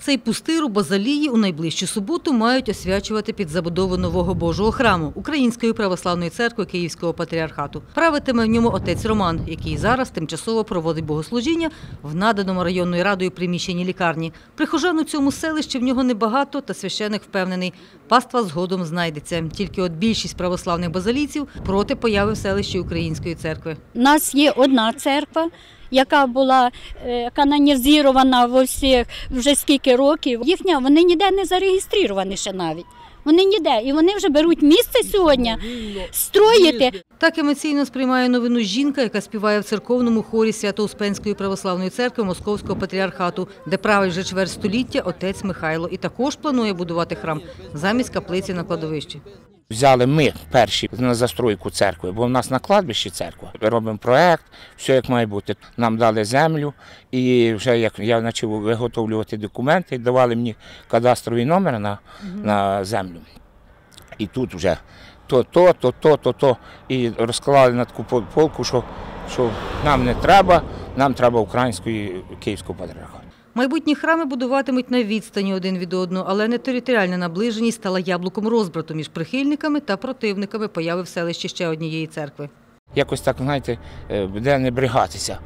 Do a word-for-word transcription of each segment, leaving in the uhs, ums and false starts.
Цей пустир у Базалії у найближчу суботу мають освячувати під забудову нового Божого храму Української православної церкви Київського патріархату. Правитиме в ньому отець Роман, який зараз тимчасово проводить богослужіння в наданому районною радою приміщенні лікарні. Прихожан у цьому селищі в нього небагато, та священик впевнений, паства згодом знайдеться. Тільки от більшість православних базалійців проти появи в селищі Української церкви. У нас є одна церква, яка була канонізована во всіх вже скільки років. Їхня, вони ніде не зареєстровані ще навіть. Вони ніде. І вони вже беруть місце сьогодні строїти. Так емоційно сприймає новину жінка, яка співає в церковному хорі Свято-Успенської православної церкви Московського патріархату, де править вже чверть століття отець Михайло. І також планує будувати храм замість каплиці на кладовищі. Взяли ми перші на застройку церкви, бо в нас на кладбищі церква. Робимо проєкт, все як має бути. Нам дали землю і вже як я почав виготовлювати документи, давали мені кадастровий номер на, на землю. І тут вже то, то, то, то, то, то. І розклали на таку полку, що, що нам не треба, нам треба української Київського патріархату. Майбутні храми будуватимуть на відстані один від одного, але не територіальна наближеність стала яблуком розбрату між прихильниками та противниками появи в селищі ще однієї церкви. Якось так, знаєте, буде не бригатися.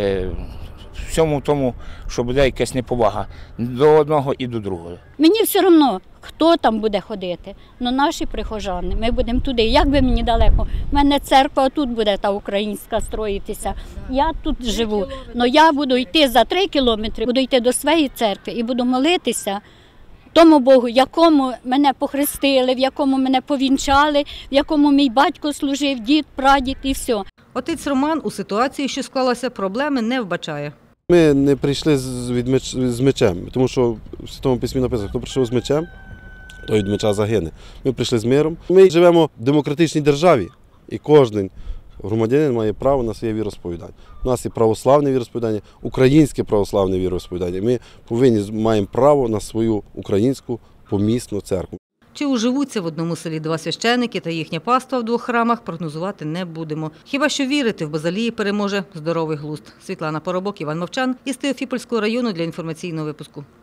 Всьому тому, що буде якась неповага до одного і до другого. Мені все одно, хто там буде ходити, але наші прихожани, ми будемо туди. Як би мені далеко, в мене церква тут буде та українська строїтися. Я тут живу, але я буду йти за три кілометри, буду йти до своєї церкви і буду молитися тому Богу, якому мене похрестили, в якому мене повінчали, в якому мій батько служив, дід, прадід і все. Отець Роман у ситуації, що склалася, проблеми не вбачає. Ми не прийшли з, від меч, з мечем, тому що в Святому Письмі написано, хто прийшов з мечем, той від меча загине. Ми прийшли з миром. Ми живемо в демократичній державі, і кожен громадянин має право на своє віросповідання. У нас є православне віросповідання, українське православне віросповідання. Ми повинні маємо право на свою українську помісну церкву. Чи уживуться в одному селі два священики та їхня паства в двох храмах, прогнозувати не будемо. Хіба що вірити в Базалії переможе здоровий глузд. Світлана Поробок, Іван Мовчан із Теофіпольського району для інформаційного випуску.